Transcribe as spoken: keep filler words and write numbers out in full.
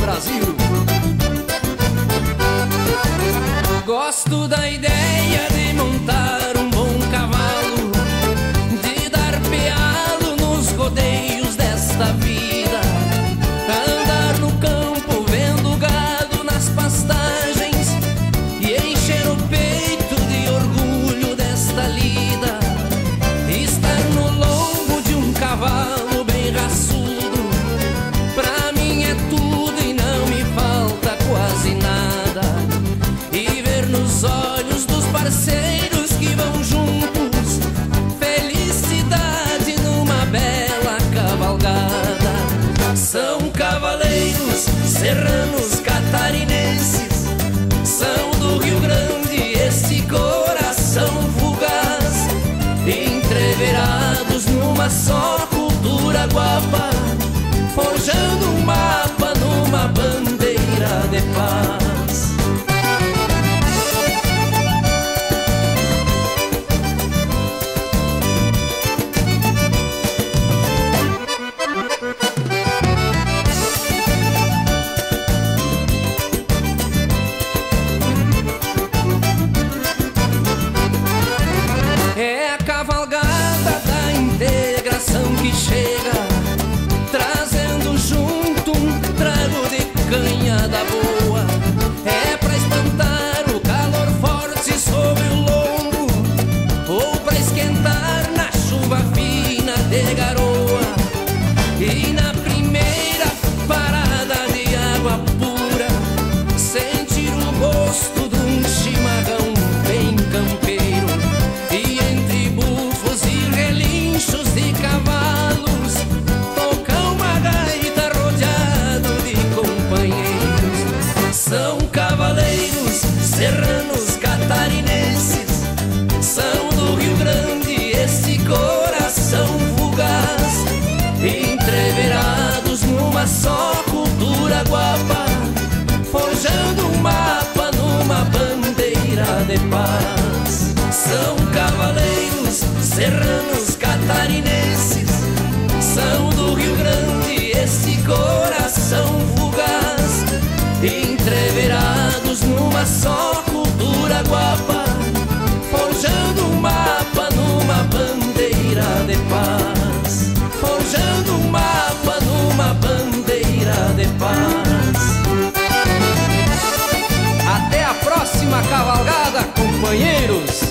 Brasil. Gosto da ideia de montar um bom cavalo, de dar pealo nos rodeios desta vida, andar no campo vendo gado nas pastagens e encher o peito de orgulho desta lida. Estar no lombo de um cavalo bem raçudo, pra mim é tudo e não me falta quase nada. E ver nos olhos dos parceiros que vão juntos felicidade numa bela cavalgada. São cavaleiros serranos catarinenses, são do Rio Grande esse coração fugaz, entreverados numa só cultura guapa, forjando um mapa numa bandeira de paz. É a cavalgada da integração que chega, trazendo junto um trago de canha da boa. É pra espantar o calor forte sobre o lombo, ou pra esquentar na chuva fina de garoa. E na primeira parada de água pura, sentir o gosto de um chimarrão bem campeiro. E entre bufos e relinchos de cavalos, tocar uma gaita rodeado de companheiros. São cavaleiros serranos catarinenses, são do Rio Grande esse coração fugaz, entreverados numa só cultura guapa, forjando um mapa numa bandeira de paz. São cavaleiros serranos catarinenses, são do Rio Grande esse coração fugaz, entreverados numa só cultura guapa, forjando um mapa numa bandeira de paz, forjando um mapa numa bandeira de paz. Até a próxima cavalgada, companheiros!